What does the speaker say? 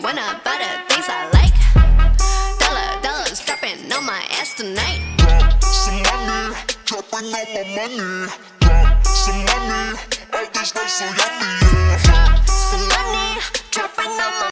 when I buy the things I like. Dollars dropping on my ass tonight. Drop some money, dropping on my money. Drop some money, all this night so yummy, yeah. Drop some money, dropping on my